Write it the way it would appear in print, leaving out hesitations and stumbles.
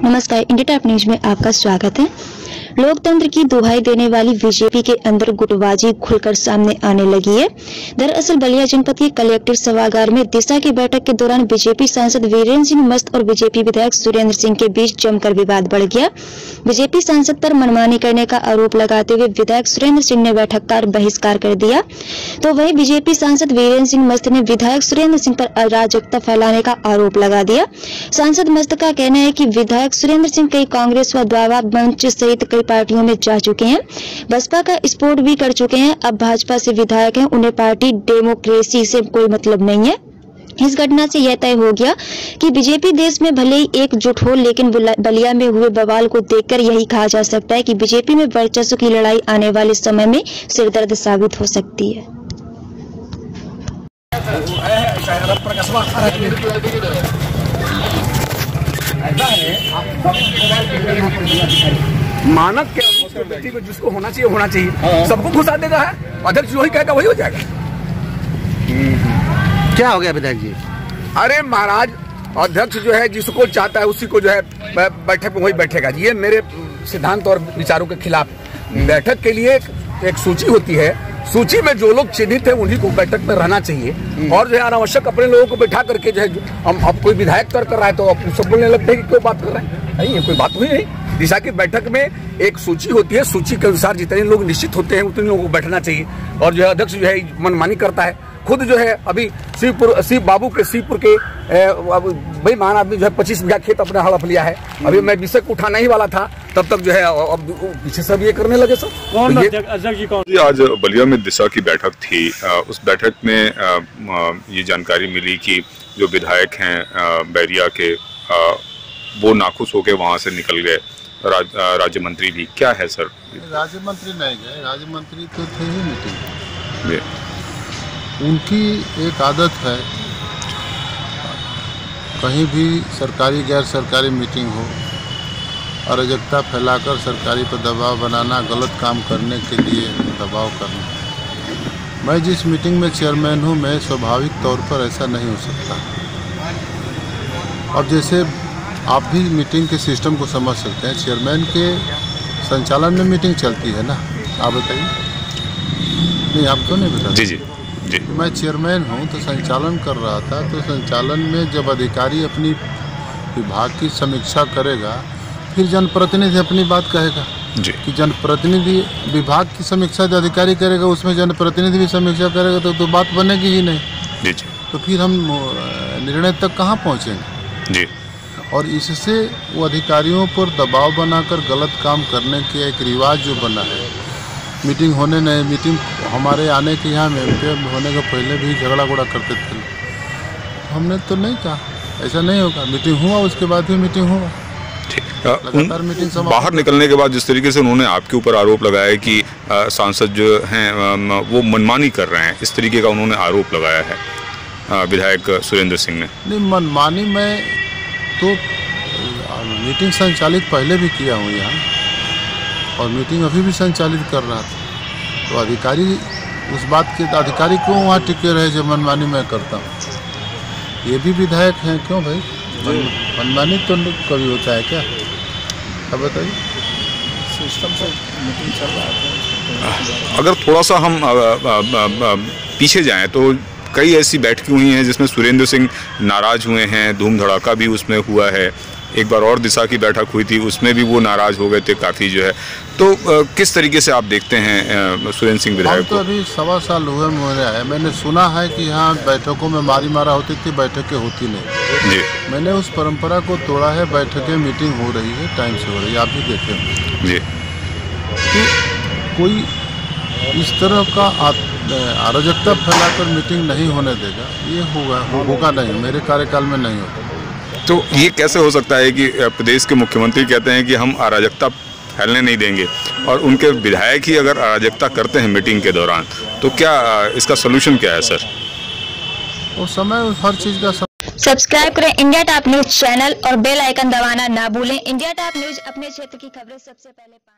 नमस्कार, India top news में आपका स्वागत है। लोकतंत्र की दुहाई देने वाली बीजेपी के अंदर गुटबाजी खुलकर सामने आने लगी है। दरअसल बलिया जनपद के कलेक्टर सभागार में दिशा की बैठक के दौरान बीजेपी सांसद वीरेंद्र सिंह मस्त और बीजेपी विधायक सुरेंद्र सिंह के बीच जमकर विवाद बढ़ गया। बीजेपी सांसद पर मनमानी करने का आरोप लगाते हुए विधायक सुरेंद्र सिंह ने बैठक का बहिष्कार कर दिया, तो वही बीजेपी सांसद वीरेंद्र सिंह मस्त ने विधायक सुरेंद्र सिंह पर अराजकता फैलाने का आरोप लगा दिया। सांसद मस्त का कहना है कि विधायक सुरेंद्र सिंह कई कांग्रेस व दावा मंच सहित कई पार्टियों में जा चुके हैं, बसपा का सपोर्ट भी कर चुके हैं, अब भाजपा से विधायक हैं, उन्हें पार्टी डेमोक्रेसी से कोई मतलब नहीं है। इस घटना से यह तय हो गया कि बीजेपी देश में भले ही एकजुट हो, लेकिन बलिया में हुए बवाल को देखकर यही कहा जा सकता है कि बीजेपी में वर्चस्व की लड़ाई आने वाले समय में सिरदर्द साबित हो सकती है। मानक के अनुसार में जिसको होना चाहिए सबको घुसा देगा है। अध्यक्ष जो ही कहेगा वही हो जाएगा। क्या हो गया विधायक जी? अरे महाराज, अध्यक्ष जो है जिसको चाहता है उसी को जो है बैठक में वही बैठेगा। ये मेरे सिद्धांत और विचारों के खिलाफ। बैठक के लिए एक सूची होती है, सूची में जो लोग चिन्हित है उन्हीं को बैठक में रहना चाहिए। और जो है अनावश्यक अपने लोगों को बैठा करके जो है हम अब कोई विधायक तर्क कर रहा है तो अब सब बोलने लगते हैं कि कोई बात कर रहा है। नहीं, ये कोई बात हुई नहीं। दिशा की बैठक में एक सूची होती है, सूची के अनुसार जितने लोग निश्चित होते हैं उतने लोगों को बैठना चाहिए। और जो है अध्यक्ष जो है मनमानी करता है। खुद जो है अभी शिव बाबू के सीपुर के भाई महान आदमी जो है 25 बीघा खेत अपने हड़प लिया है। अभी मैं विषय को उठाना ही वाला था, तब तक जो है अब पीछे सब ये करने लगे सब। कौन अध्यक्ष जी कौन? आज बलिया में दिशा की बैठक थी। उस बैठक में ये जानकारी मिली कि जो विधायक हैं बैरिया के वो नाखुश होकर वहाँ से निकल गए। राज्य मंत्री भी क्या है सर? राज्य मंत्री नहीं गए, राज्य मंत्री तो थे ही मीटिंग में। उनकी एक आदत है, कहीं भी सरकारी गैर सरकारी मीटिंग हो, अराजकता फैलाकर सरकारी पर दबाव बनाना, गलत काम करने के लिए दबाव करना। मैं जिस मीटिंग में चेयरमैन हूँ, मैं स्वाभाविक तौर पर ऐसा नहीं हो सकता। और जैसे आप भी मीटिंग के सिस्टम को समझ सकते हैं, चेयरमैन के संचालन में मीटिंग चलती है ना। आप बताइए। नहीं, आप क्यों नहीं बताते? जी। मैं चेयरमैन हूँ तो संचालन कर रहा था, तो संचालन में जब अधिकारी अपनी विभाग की समीक्षा करेगा, फिर जनप्रतिनिधि अपनी बात कहेगा जी। कि जनप्रतिनिधि विभाग की समीक्षा जो अधिकारी करेगा उसमें जनप्रतिनिधि भी समीक्षा करेगा तो बात बनेगी ही नहीं जी। तो फिर हम निर्णय तक कहाँ पहुँचेंगे जी। और इससे वो अधिकारियों पर दबाव बनाकर गलत काम करने के एक रिवाज जो बना है, मीटिंग होने नहीं, मीटिंग हमारे आने के यहाँ में होने के पहले भी झगड़ा गुड़ा करते थे। हमने तो नहीं कहा ऐसा नहीं होगा, मीटिंग हुआ, उसके बाद भी मीटिंग हुआ। लगातार मीटिंग बाहर निकलने के बाद जिस तरीके से उन्होंने आपके ऊपर आरोप लगाया कि सांसद जो हैं वो मनमानी कर रहे हैं, इस तरीके का उन्होंने आरोप लगाया है विधायक सुरेंद्र सिंह ने। नहीं, मनमानी मैं तो मीटिंग संचालित पहले भी किया हूँ यहाँ, और मीटिंग अभी भी संचालित कर रहा था। तो अधिकारी उस बात के अधिकारी क्यों वहाँ टिके रहे जो मनमानी मैं करता हूँ? ये भी विधायक हैं, क्यों भाई? मनमानी तो कभी होता है क्या? अब बताइए। सिस्टम से मीटिंग चल रहा है। अगर थोड़ा सा हम पीछे जाएं तो कई ऐसी बैठकें हुई हैं जिसमें सुरेंद्र सिंह नाराज हुए हैं, धूम धड़ाका भी उसमें हुआ है। एक बार और दिशा की बैठक हुई थी, उसमें भी वो नाराज हो गए थे काफ़ी जो है। तो किस तरीके से आप देखते हैं सुरेंद्र सिंह विधायक को? तो अभी 1.25 साल हुए मुझे है, मैंने सुना है कि यहाँ बैठकों में मारी मारा होती थी, बैठकें होती नहीं जी। मैंने उस परंपरा को तोड़ा है, बैठकें मीटिंग हो रही है, टाइम से हो रही है, आप भी देखें जी। तो कोई इस तरह का अराजकता फैलाकर मीटिंग नहीं होने देगा, ये होगा नहीं, मेरे कार्यकाल में नहीं होगा। तो ये कैसे हो सकता है कि प्रदेश के मुख्यमंत्री कहते हैं कि हम अराजकता फैलने नहीं देंगे, और उनके विधायक ही अगर अराजकता करते हैं मीटिंग के दौरान, तो क्या इसका सलूशन क्या है सर? वो समय हर चीज़ का सब्सक्राइब करें इंडिया टॉप न्यूज चैनल और बेल आइकन दबाना ना भूलें। इंडिया टॉप न्यूज अपने क्षेत्र की खबरें सबसे पहले